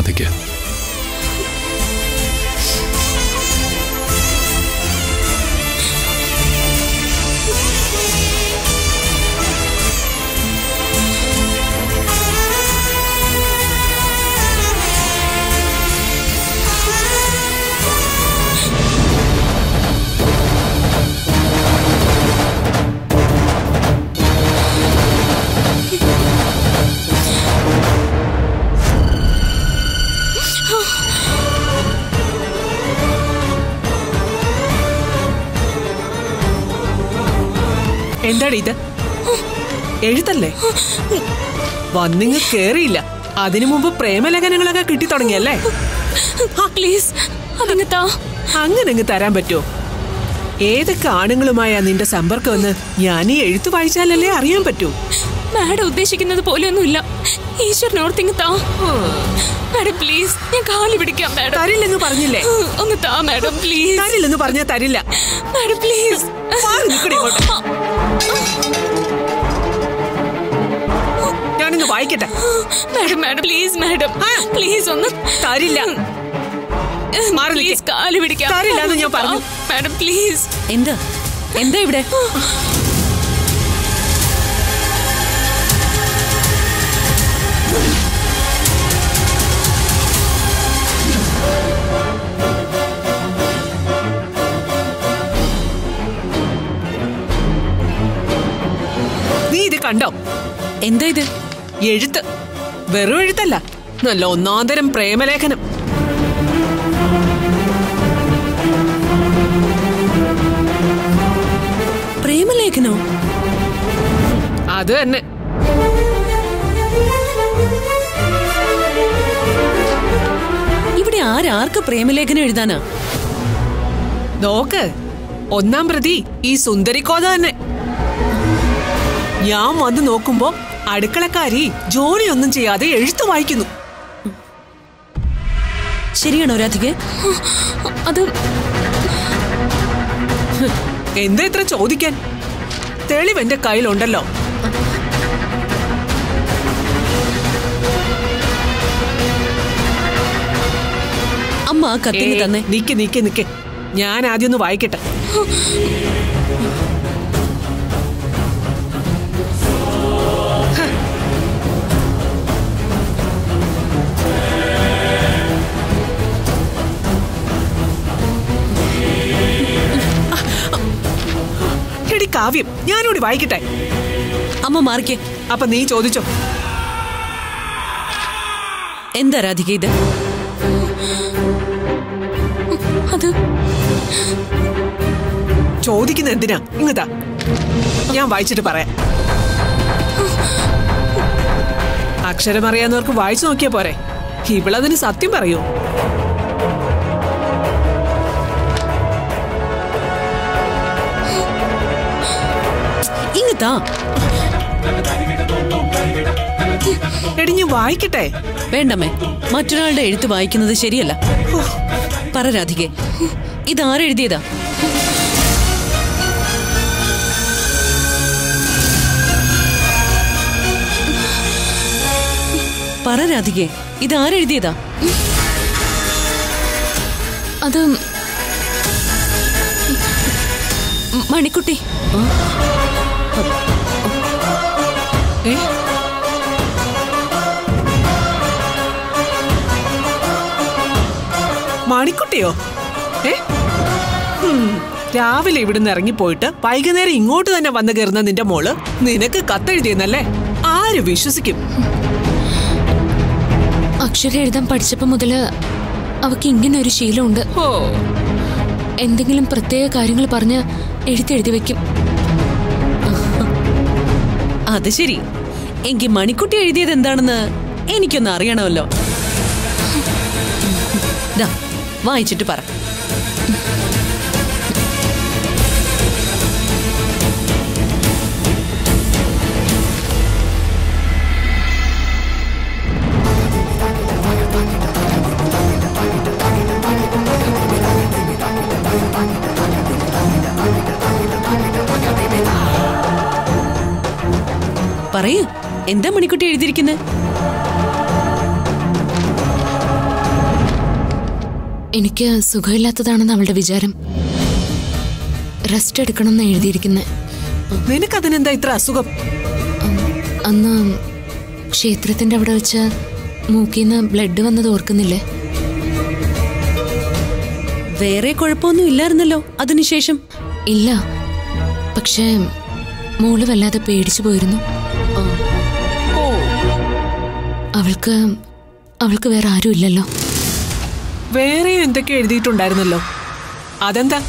രാധയ്ക്ക്. എന്താടി ഇത്? എഴുത്തല്ലേ? വന്നിങ്ങ് കേറിയില്ല, അതിനു മുമ്പ് പ്രേമലേഖനങ്ങളൊക്കെ കിട്ടി തുടങ്ങിയല്ലേ? അങ്ങനെ തരാൻ പറ്റുമോ? ഏതൊക്കെ ആണുങ്ങളുമായാ നിന്റെ സമ്പർക്കമെന്ന് ഞാൻ ഈ എഴുത്ത് വായിച്ചാലല്ലേ അറിയാൻ പറ്റൂ. മാഡം ഉദ്ദേശിക്കുന്നത് പോലെയൊന്നുമില്ല. ഈശ്വരനോർത്തിങ് താ മാഡം, പ്ലീസ്. ഞാൻ കാലി പിടിക്കാം മാഡം. തരില്ലെന്ന് പറഞ്ഞില്ലേ? ഒന്ന് താ മാഡം, പ്ലീസ്. തരില്ലെന്ന് പറഞ്ഞാ തരില്ല മാഡം, പ്ലീസ്. ഞാനിന്ന് വായിക്കട്ടെ madam. Madam please, madam please. ഒന്ന് തരില്ല. പ്ലീസ്, കാലി പിടിക്കാം. തരില്ലെന്ന് ഞാൻ പറഞ്ഞു. Madam please. എന്താ ഇവിടെ? നീ ഇത് കണ്ടോ? എന്താ ഇത്? എഴുത്ത്. വെറും എഴുത്തല്ല, നല്ല ഒന്നാന്തരം പ്രേമലേഖനം. പ്രേമലേഖനോ? അത് തന്നെ. ഇവിടെ ആർക്ക് പ്രേമലേഖനം എഴുതാനാ? നോക്ക്, ഒന്നാം പ്രതി ഈ സുന്ദരിക്കോത തന്നെ. ഞാൻ വന്ന് നോക്കുമ്പോ അടുക്കളക്കാരി ജോലിയൊന്നും ചെയ്യാതെ എഴുത്ത് വായിക്കുന്നു. ശരിയാണോ രാധികേ? അത് എന്താ ഇത്ര ചോദിക്കാൻ? തെളിവ് എന്റെ കയ്യിലുണ്ടല്ലോ. അമ്മ ആ കത്തിങ് തന്നെ. നിക്ക്, ഞാൻ ആദ്യം ഒന്ന് വായിക്കട്ടെ. എടി കാവ്യം, ഞാനോട് വായിക്കട്ടെ. അമ്മ മാറിക്കേ. അപ്പൊ നീ ചോദിച്ചോ. എന്താ രാധിക ഇത്? അത് ചോദിക്കുന്ന എന്തിനാ? ഇങ്ങതാ, ഞാൻ വായിച്ചിട്ട് പറയാം. അക്ഷരമറിയാവുന്നവർക്ക് വായിച്ചു നോക്കിയാ പോരെ. ഇവളതിന് സത്യം പറയൂ. ഇങ്ങത്താ. എടി, ഞാൻ വായിക്കട്ടെ. വേണ്ടമ്മേ, മറ്റൊരാളുടെ എഴുത്ത് വായിക്കുന്നത് ശരിയല്ല. പറ രാധികേ, ഇതാരെഴുതിയതാ? പറ രാധികേ, ഇതാരെഴുതിയതാ? അത് മണിക്കുട്ടി. മണിക്കുട്ടിയോ? രാവിലെ ഇവിടുന്ന് ഇറങ്ങിപ്പോയിട്ട് വൈകുന്നേരം ഇങ്ങോട്ട് തന്നെ വന്നു കയറുന്ന നിന്റെ മോള് നിനക്ക് കത്തെഴുതിയെന്നല്ലേ? ആര് വിശ്വസിക്കും? അക്ഷരം എഴുതാൻ പഠിച്ചപ്പോ മുതല് അവക്ക് ഇങ്ങനെ ഒരു ശീലമുണ്ട്. എന്തെങ്കിലും പ്രത്യേക കാര്യങ്ങൾ പറഞ്ഞ് എഴുതി വെക്കും. അത് ശരി. എങ്കിൽ മണിക്കുട്ടി എഴുതിയത് എന്താണെന്ന് എനിക്കൊന്ന് അറിയണമല്ലോ. വായിച്ചിട്ട് പറ. പറയൂ, എന്താ മണിക്കുട്ടി എഴുതിയിരിക്കുന്നത്? എനിക്ക് സുഖമില്ലാത്തതാണെന്ന് അവളുടെ വിചാരം. റെസ്റ്റ് എടുക്കണമെന്ന് എഴുതിയിരിക്കുന്നത്. നിനക്കതിനെന്താ ഇത്ര അസുഖം? അന്ന് ക്ഷേത്രത്തിന്റെ അവിടെ വെച്ച് മൂക്കിന്ന് ബ്ലഡ് വന്നത് ഓർക്കുന്നില്ലേ? വേറെ കുഴപ്പമൊന്നും ഇല്ലായിരുന്നല്ലോ അതിനുശേഷം? ഇല്ല, പക്ഷേ മോള് വല്ലാതെ പേടിച്ചു പോയിരുന്നു. അവൾക്ക് വേറെ ആരും ഇല്ലല്ലോ. വേറെ എന്തൊക്കെ എഴുതിയിട്ടുണ്ടായിരുന്നല്ലോ, അതെന്താ?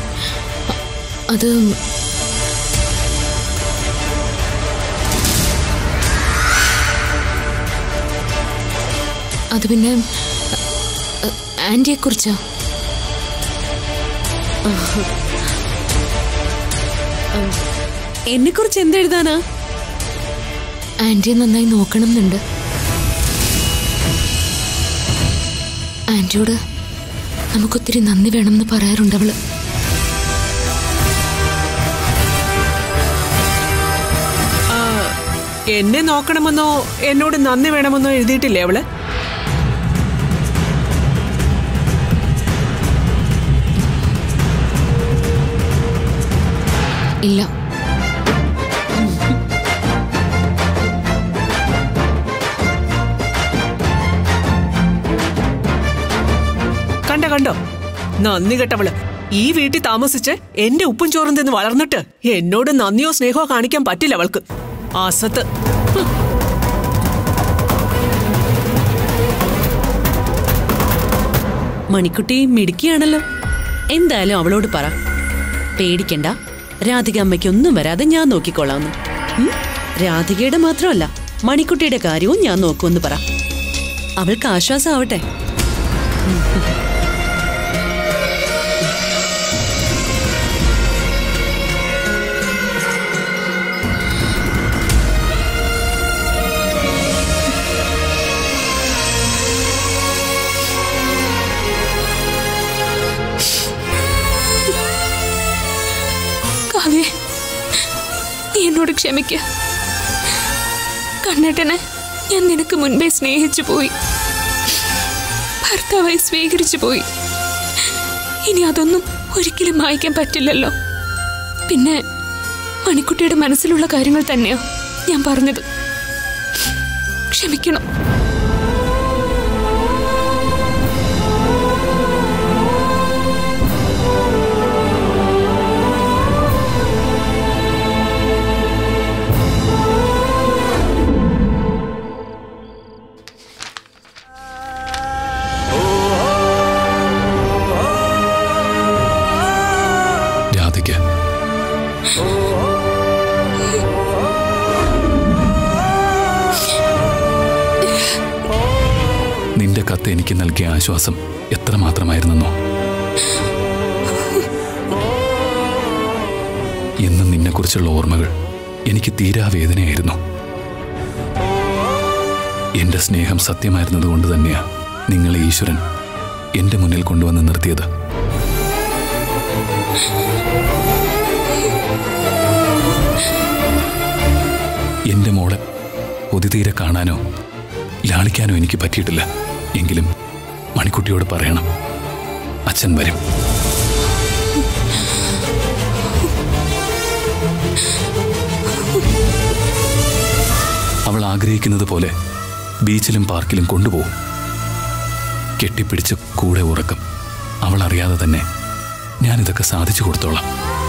അത് പിന്നെ ആന്റിയെ കുറിച്ചാ. എന്നെ കുറിച്ച് എന്തെഴുതാനാ? ആന്റിയെ നന്നായി നോക്കണം എന്നുണ്ട്. ആന്റിയോട് നമുക്കൊത്തിരി നന്ദി വേണമെന്ന് പറയാറുണ്ട് അവള്. എന്നെ നോക്കണമെന്നോ എന്നോട് നന്ദി വേണമെന്നോ എഴുതിയിട്ടില്ലേ അവള്? ഇല്ല. കണ്ടോ നന്ദി കെട്ടവള്. ഈ വീട്ടിൽ താമസിച്ച് എന്റെ ഉപ്പും ചോറും തിന്ന് വളർന്നിട്ട് എന്നോട് നന്ദിയോ സ്നേഹമോ കാണിക്കാൻ പറ്റില്ല അവൾക്ക്. അസത്ത്. മണിക്കുട്ടി മിടുക്കിയാണല്ലോ. എന്തായാലും അവളോട് പറ, പേടിക്കണ്ട, രാധിക അമ്മയ്ക്കൊന്നും വരാതെ ഞാൻ നോക്കിക്കൊള്ളാമെന്ന്. രാധികയുടെ മാത്രമല്ല, മണിക്കുട്ടിയുടെ കാര്യവും ഞാൻ നോക്കുമെന്ന് പറ. അവൾക്ക് ആശ്വാസമാവട്ടെ. നീ എന്നോട് ക്ഷമിക്ക. കണ്ണേട്ടനെ ഞാൻ നിനക്ക് മുൻപേ സ്നേഹിച്ചു പോയി, ഭർത്താവായി സ്വീകരിച്ചു പോയി. ഇനി അതൊന്നും ഒരിക്കലും മായ്ക്കാൻ പറ്റില്ലല്ലോ. പിന്നെ മണിക്കുട്ടിയുടെ മനസ്സിലുള്ള കാര്യങ്ങൾ തന്നെയാ ഞാൻ പറഞ്ഞത്. ക്ഷമിക്കണം. നിന്റെ കത്ത് എനിക്ക് നൽകിയ ആശ്വാസം എത്രമാത്രമായിരുന്നെന്നോ. എന്നും നിന്നെക്കുറിച്ചുള്ള ഓർമ്മകൾ എനിക്ക് തീരാ വേദനയായിരുന്നു. എന്റെ സ്നേഹം സത്യമായിരുന്നതുകൊണ്ട് തന്നെയാ നിങ്ങളെ ഈശ്വരൻ എന്റെ മുന്നിൽ കൊണ്ടുവന്ന് നിർത്തിയത്. എന്റെ മോളെ ഒതിതീരെ കാണാനോ ലാളിക്കാനോ എനിക്ക് പറ്റിയിട്ടില്ല. എങ്കിലും മണിക്കുട്ടിയോട് പറയണം, അച്ഛൻ വരും. അവൾ ആഗ്രഹിക്കുന്നത് പോലെ ബീച്ചിലും പാർക്കിലും കൊണ്ടുപോകും. കെട്ടിപ്പിടിച്ച് കൂടെ ഉറക്കം. അവൾ അറിയാതെ തന്നെ ഞാനിതൊക്കെ സാധിച്ചു കൊടുത്തോളാം.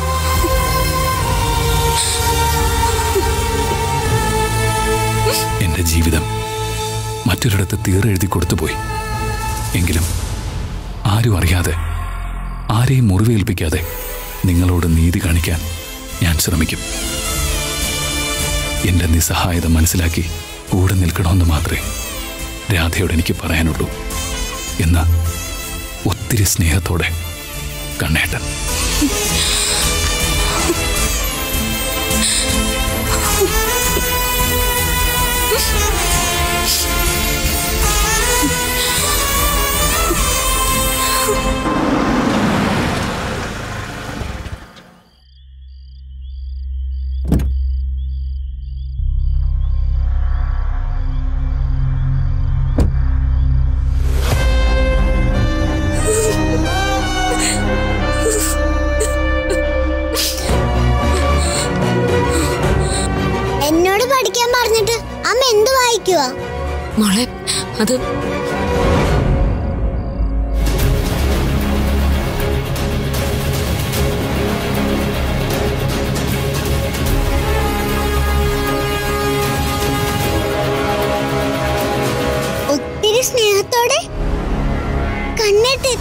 എന്റെ ജീവിതം മറ്റൊരിടത്ത് തീരെഴുതി കൊടുത്തുപോയി. എങ്കിലും ആരും അറിയാതെ, ആരെയും മുറിവേൽപ്പിക്കാതെ നിങ്ങളോട് നീതി കാണിക്കാൻ ഞാൻ ശ്രമിക്കും. എന്റെ നിസ്സഹായത മനസ്സിലാക്കി കൂടെ നിൽക്കണമെന്ന് മാത്രമേ രാധയോട് എനിക്ക് പറയാനുള്ളൂ. എന്ന ഒത്തിരി സ്നേഹത്തോടെ, കണ്ണേട്ടൻ. അമ്മ എന്ത് വായിക്കുവാ? മോളെ അത് ഒത്തിരി സ്നേഹത്തോടെ കണ്ണിട്ട്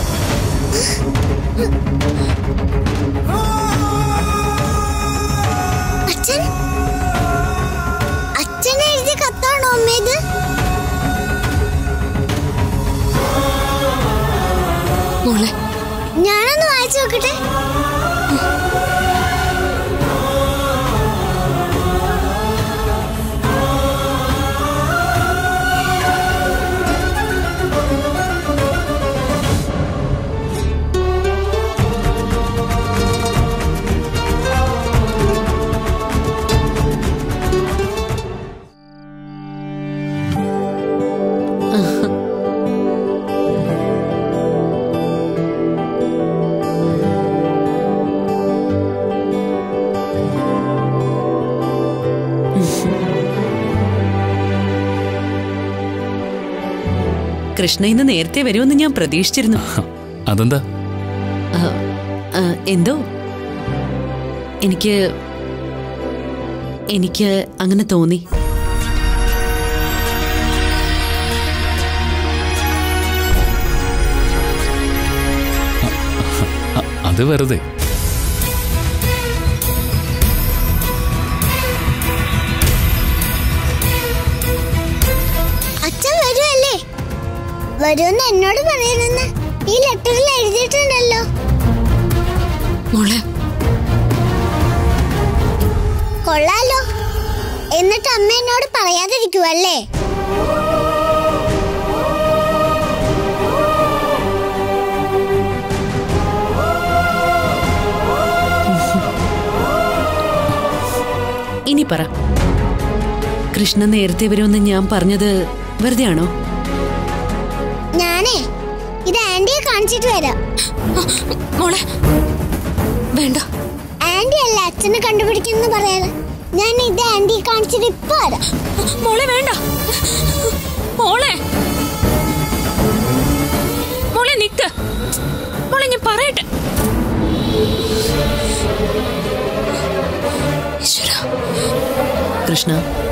അച്ഛൻ അച്ഛൻ എഴുതിയ കത്താണോ അമ്മ ഇത്? മോളെ ഞാനൊന്ന് വായിച്ചു നോക്കട്ടെ. കൃഷ്ണ ഇന്ന് നേരത്തെ വരുമെന്ന് ഞാൻ പ്രതീക്ഷിച്ചിരുന്നു. അതെന്താ? എന്തോ എനിക്ക് അങ്ങനെ തോന്നി. അത് വെറുതെ. അച്ഛൻ വരുമല്ലേ? വരുമെന്ന് എന്നോട് പറയണെന്ന് ഈ ലെറ്ററിൽ എഴുതിയിട്ടുണ്ടല്ലോ. മോളെ കൊള്ളാലോ. എന്നിട്ട് അമ്മ എന്നോട് പറയാതിരിക്കുവല്ലേ? ഇനി പറ, കൃഷ്ണ നേരത്തെ വരുമെന്ന് ഞാൻ പറഞ്ഞത് വെറുതെ ആണോ? ഞാനേ ഇത് ആന്റിയെ കാണിച്ചിട്ട് വരാം. മോളെ വേണ്ട. ആന്റി അല്ല അച്ഛനെ കണ്ടുപിടിക്കുന്നു പറയാതെ. ഞാൻ ഇത് ആന്റിയെ കാണിച്ചിട്ട് ഇപ്പൊ വരാം. മോളെ വേണ്ട. മോളെ മോളെ നിക്ക്. മോളെ ഞാൻ പറയട്ടെ. കൃഷ്ണ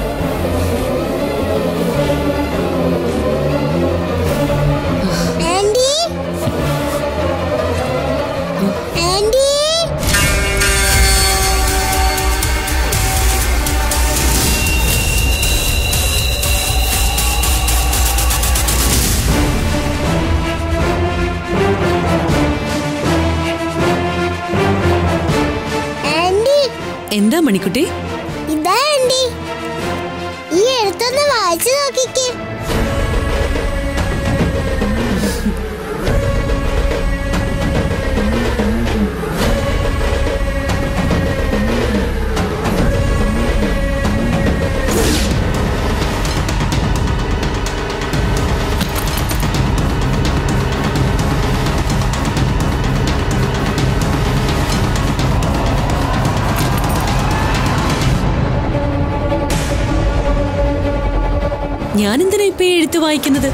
ആന്റി ആന്റി ആന്റി എന്താ മണിക്കുട്ടി? ഇതാ ആന്റി. ഈ എഴുത്തൊന്ന് വായിച്ചു നോക്കിക്കേ. ഞാനെന്തിനാ ഇപ്പൊ എഴുത്ത് വായിക്കുന്നത്?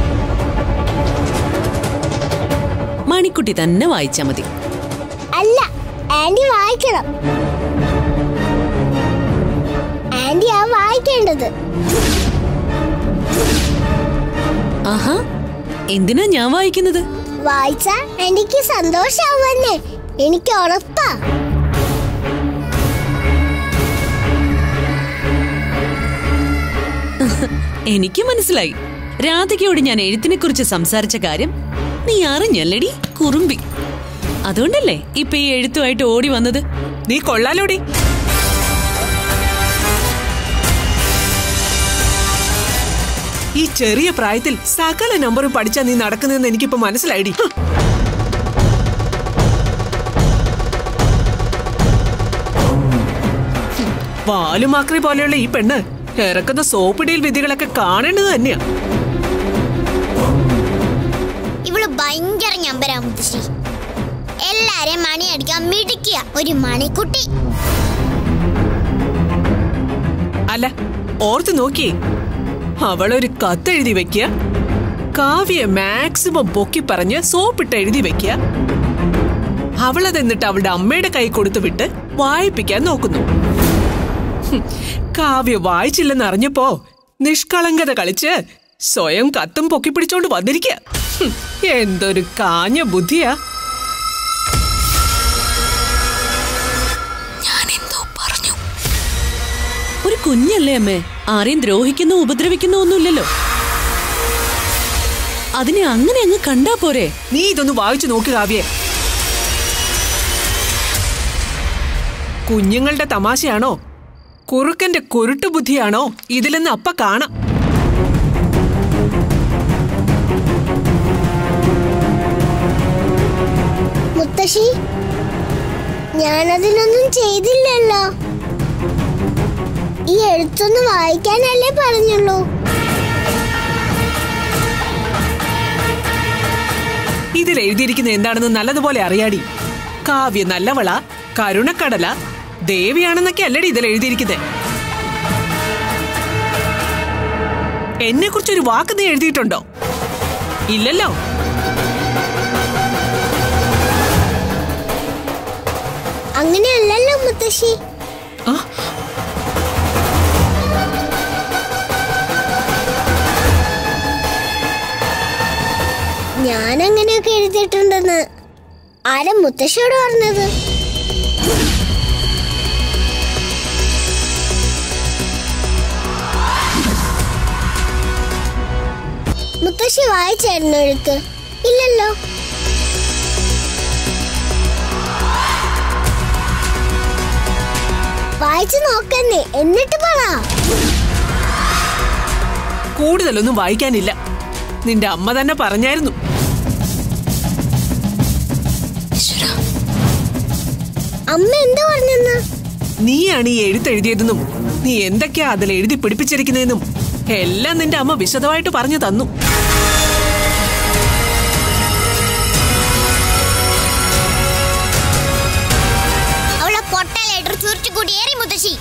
മണിക്കുട്ടി തന്നെ വായിച്ചാ മതി. അല്ല, ആന്റി വായിക്കണം. ആന്റിയാ വായിക്കേണ്ടത്. ആഹാ, എന്തിനാ ഞാൻ വായിക്കുന്നത്? വായിച്ചാ ആന്റിക്ക് സന്തോഷാവുമെന്ന് എനിക്ക് ഉറപ്പാ. എനിക്ക് മനസ്സിലായി. രാധികയോട് ഞാൻ എഴുത്തിനെ കുറിച്ച് സംസാരിച്ച കാര്യം നീ അറിഞ്ഞല്ലടി കുറുമ്പി. അതുകൊണ്ടല്ലേ ഇപ്പൊ ഈ എഴുത്തുമായിട്ട് ഓടി വന്നത്? നീ കൊള്ളാലോടി. ഈ ചെറിയ പ്രായത്തിൽ സകല നമ്പറും പഠിച്ചാ നീ നടക്കുന്നതെന്ന് എനിക്കിപ്പോ മനസ്സിലായിടി. വാലുമാക്രി പോലെയുള്ള ഈ പെണ്ണ് ഇറക്കുന്ന സോപ്പിടിയിൽ വിധികളൊക്കെ കാണേണ്ടത് തന്നെയാ. ഇവള് ഭയങ്കര ഞമ്പരാ മുത്തശ്ശി. എല്ലാരെയും മണിയടിക്കാൻ മിടിക്കുക ഒരു മണിക്കുട്ടി. അല്ല, ഓർത്ത് നോക്കിയേ, അവളൊരു കത്തെഴുതി വെക്കുക, കാവ്യ മാക്സിമം പൊക്കി പറഞ്ഞ് സോപ്പിട്ട് എഴുതി വെക്കുക, അവളതെന്നിട്ട് അവളുടെ അമ്മയുടെ കൈ കൊടുത്തു വിട്ട് വായിപ്പിക്കാൻ നോക്കുന്നു. കാവ്യ വായിച്ചില്ലെന്ന് അറിഞ്ഞപ്പോ നിഷ്കളങ്കത കളിച്ച് സ്വയം കത്തും പൊക്കി പിടിച്ചോണ്ട് വന്നിരിക്കുക. എന്തൊരു കാഞ്ഞ ബുദ്ധിയാ. ഒരു കുഞ്ഞല്ലേ അമ്മേ, ആരെയും ദ്രോഹിക്കുന്നോ ഉപദ്രവിക്കുന്നോ ഒന്നുമില്ലല്ലോ. അതിനെ അങ്ങനെ അങ്ങ് കണ്ടാ പോരെ? നീ ഇതൊന്ന് വായിച്ചു നോക്ക് കാവ്യെ. കുഞ്ഞുങ്ങളുടെ തമാശയാണോ കുറുക്കന്റെ കുരുട്ടു ബുദ്ധിയാണോ ഇതിലെന്ന് അപ്പ കാണാം. മുത്തശ്ശി, ഞാനതിനൊന്നും ചെയ്തില്ലല്ലോ. ഈ എഴുത്തൊന്ന് വായിക്കാനല്ലേ പറഞ്ഞുള്ളൂ. ഇതിൽ എഴുതിയിരിക്കുന്ന എന്താണെന്ന് നല്ലതുപോലെ അറിയാടി. കാവ്യ നല്ലവള, കരുണക്കടല, ദേവിയാണെന്നൊക്കെ അല്ലടി ഇതിൽ എഴുതിയിരിക്കുന്നത്. എന്നെ കുറിച്ചൊരു വാക്ക് നീ എഴുതിയിട്ടുണ്ടോ? ഇല്ലല്ലോ. അങ്ങനെയല്ലല്ലോ മുത്തശ്ശി. ഞാൻ അങ്ങനെയൊക്കെ എഴുതിയിട്ടുണ്ടെന്ന് ആരാ മുത്തശ്ശിയോട് പറഞ്ഞത്? മുത്തശ്ശി വായിച്ചായിരുന്നു എഴുത്ത്? ഇല്ലല്ലോ. വായിച്ചു നോക്കന്നേ, എന്നിട്ട് പറ. കൂടുതലൊന്നും വായിക്കാനില്ല, നിന്റെ അമ്മ തന്നെ പറഞ്ഞായിരുന്നു. അമ്മ എന്താ പറഞ്ഞെന്ന്? നീയാണ് ഈ എഴുത്തെഴുതിയതെന്നും നീ എന്തൊക്കെയാ അതിൽ എഴുതി പിടിപ്പിച്ചിരിക്കുന്നതെന്നും എല്ലാം നിന്റെ അമ്മ വിശദമായിട്ട് പറഞ്ഞു തന്നു. അവളെ പൊട്ടലേറ്റർ ചുരുട്ടിക്കൂടിയേറി മുത്തശ്ശി.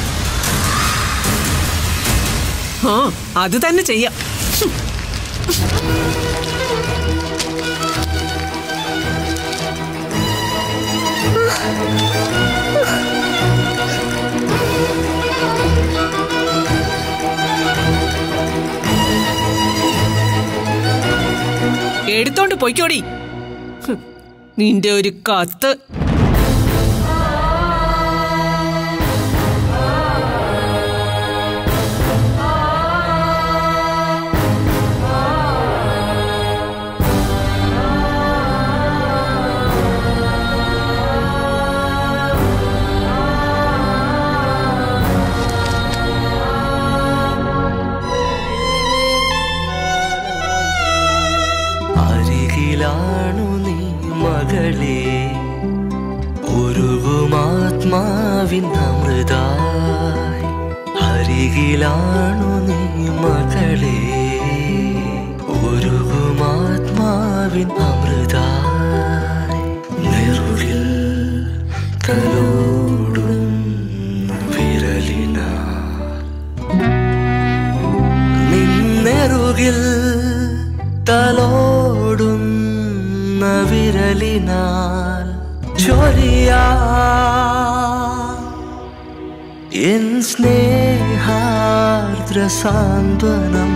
ആ, അത് തന്നെ ചെയ്യാം. എടുത്തോണ്ട് പൊയ്ക്കോടി നിന്റെ ഒരു കത്ത്. മകളെ ഉരുകുമാത്മാവിനമൃതായി, അരികിലാണു നീ മകളെ ഉരുകുമാത്മാവിനമൃതായി, നെറുകിൽ തലോടും വിരലിനാൽ, നിന്നെറുകിൽ തലോടും വിരലിനാൽ ചൊരിയാ എൻ സ്നേഹാർദ്ര സാന്ത്വനം.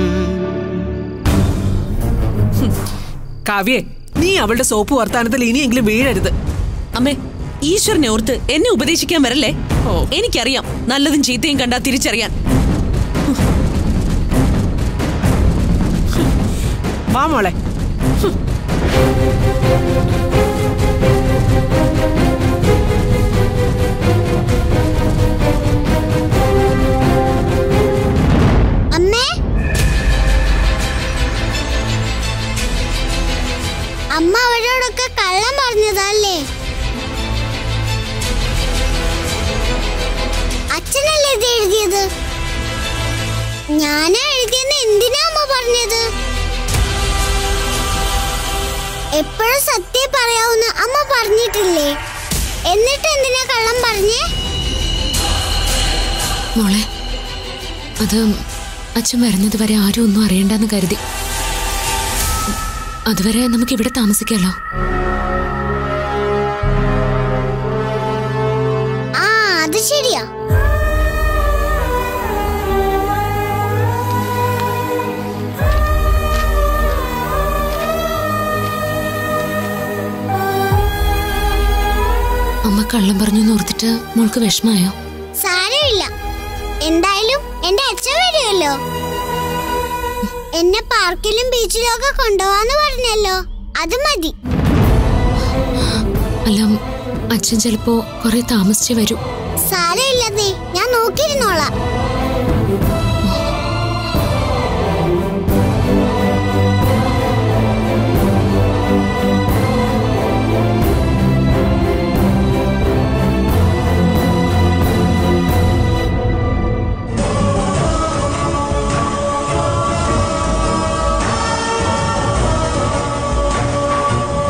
കാവ്യേ, നീ അവളുടെ സോപ്പ് വർത്താനത്തിൽ ഇനിയെങ്കിലും വീഴരുത്. അമ്മേ, ഈശ്വരനെ ഓർത്ത് എന്നെ ഉപദേശിക്കാൻ വരല്ലേ. എനിക്കറിയാം നല്ലതും ചീത്തയും കണ്ടാ തിരിച്ചറിയാൻ. വാ മോളെ. അമ്മേ, അമ്മ അവരോടൊക്കെ കള്ളം പറഞ്ഞതല്ലേ? അച്ഛനല്ലേ ഇത് എഴുതിയത്? ഞാനാ എഴുതിയെന്ന് എന്തിനാ അമ്മ പറഞ്ഞത്? എപ്പോഴും സത്യം പറയാവുന്ന അമ്മ പറഞ്ഞിട്ടില്ലേ? എന്നിട്ട് എന്തിനാ കള്ളം പറഞ്ഞേ? മോളെ, അത് അച്ഛൻ വരുന്നത് വരെ ആരും ഒന്നും അറിയണ്ടെന്ന് കരുതി. അതുവരെ നമുക്ക് ഇവിടെ താമസിക്കാലോ. ആ അത് ശരിയാ. അമ്മ കള്ളം പറഞ്ഞു ഓർത്തിട്ട് മോൾക്ക് വിഷമായോ? സാരമില്ല, എന്തായാലും എന്റെ അച്ഛൻ വരുമല്ലോ. എന്നെ പാർക്കിലും ബീച്ചിലും ഒക്കെ കൊണ്ടുപോവാന്ന് പറഞ്ഞല്ലോ, അത് മതി. അല്ല, അച്ഛൻ ചിലപ്പോ കുറെ താമസിച്ചേ വരൂ. സാരമില്ലതേ, ഞാൻ നോക്കിയിരുന്നോളാം.